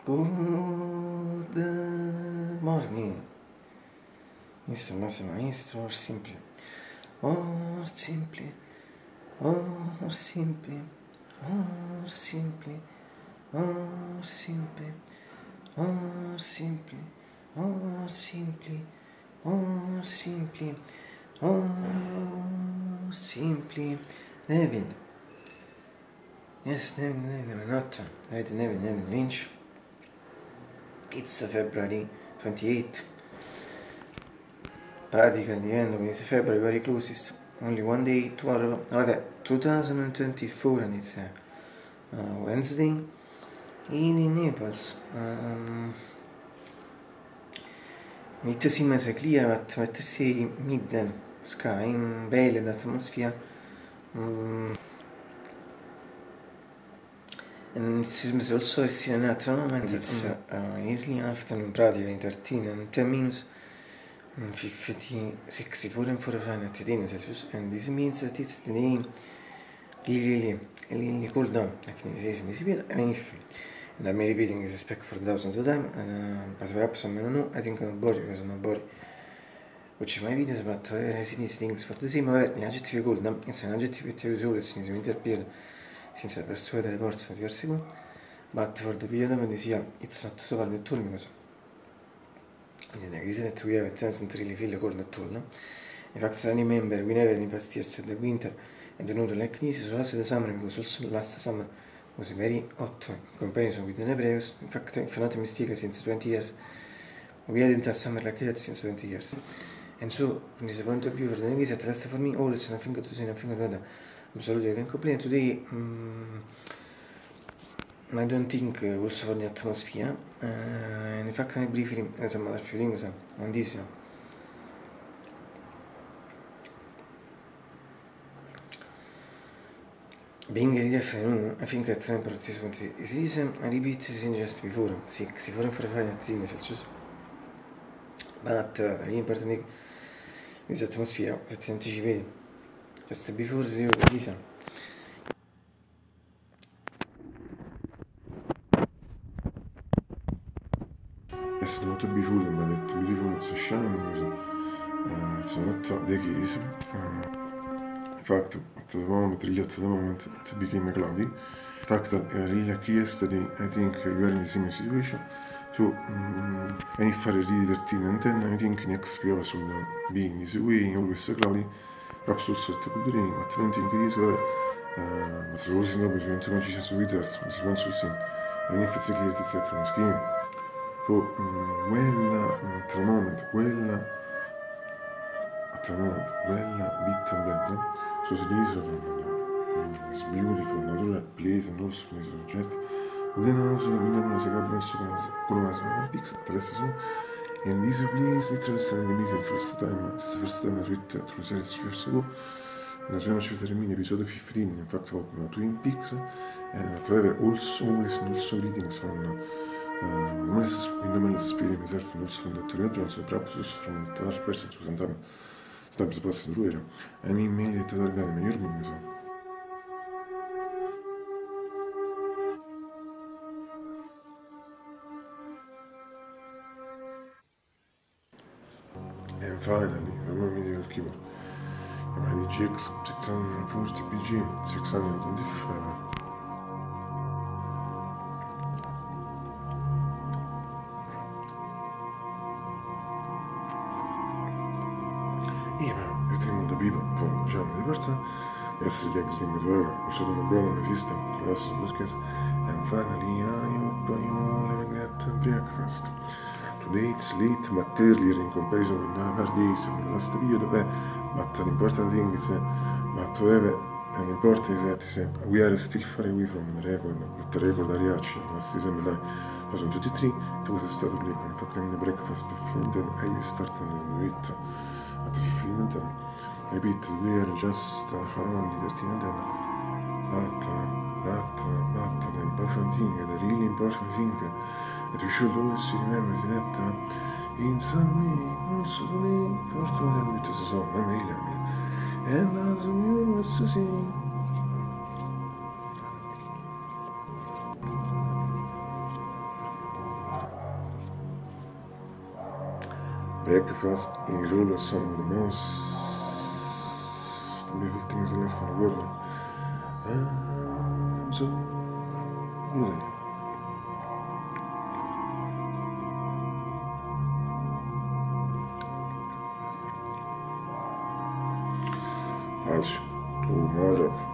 Good morning, Mr. Maestro, or simply, or simply, or simply, or simply, or simply, or simply, or simply, or simply, or simply, David. Yes, David, not David Lynch. It's February 28th. Practically the end of this February, very closest. Only one day tomorrow. Okay, 2024, and it's Wednesday in Naples. It seems clear, but say mid sky, in veiled atmosphere. And it seems also in another moment. It's early afternoon, practically 13 and 10 minutes. 64 and 4 Fahrenheit Celsius, and this means that it's the day really cold down, like in this year, and I'm repeating this spec for thousands of times, and perhaps some may not know, I think I'm not boring because I'm not boring. Watch my videos, but I see these things for the same, however, the adjective cold, it's an adjective that usually always in the winter period, since I persuaded the reports of years ago, but for the period of this year, it's not so cold at all because the reason that we have it doesn't really feel cold at all, no? In fact, I remember we never in the past years had the winter and the not like this, so last the summer, because also last summer was very hot in comparison with the previous. In fact, if I'm not mistaken, since 20 years, we hadn't a summer like that since 20 years. And so, from this point of view, for the visit, last for me, always nothing to say, nothing to do. Absolutely, I can complain today. I don't think also for the atmosphere, and in fact I briefly some other few things on this. Being early afternoon, I think at temperature at this point is I repeat as in just before, 64 and 4 Fahrenheit Celsius. But the really important thing is the atmosphere that anticipated just before the this. It's not beautiful, but it's beautiful, it's a shine, it's not the case. In fact, at the moment, it became cloudy. In fact, really yesterday, I think you are in the same situation. So, when you fare really 13 and 10, I think next few hours will be in this way, always cloudy. Perhaps also it could rain, but I don't think it is. But the rose is not because you don't see wizards, this one should see. And if it's a clear, it's a from scheme. So, at the moment, bit and bend. So the leaves of this beautiful natural place and also place of chest. Then also veniamo secondo con una pix attraverso and this place literally stand in the first time I read through series years ago. And as much as I mean episode 15, in fact about Twin Peaks, and however also readings from Minimalist Spirit myself and also from Dr. Johnson, perhaps from the third person to presentare Stabs passa through here. I mean, mainly to the Alabama, you're being so. And finally, remember me the keyboard. I'm at the GX 640 PG 625. Ritmo da vivo, con Gianni di Barza, essere gli agricoltori di ora, il suo nome brother esiste, attraverso lo scherzo, and finally I hope you all have a great breakfast. Today it's late but earlier in comparison with other days in the last period, but an important thing is, but however, an important is that we are still far away from the record that reached last December 2023, it was started late, in fact in the breakfast and then I started with at 15 and 10. Repeat, we are just around 13 and 10. But the important thing, the really important thing that we should always remember is that in some way, also the way fortune with the song, I'm really happy. And as we always say, breakfast is always some of the most beautiful things in life in the world. I'm so losing. Patrz, tu mordo.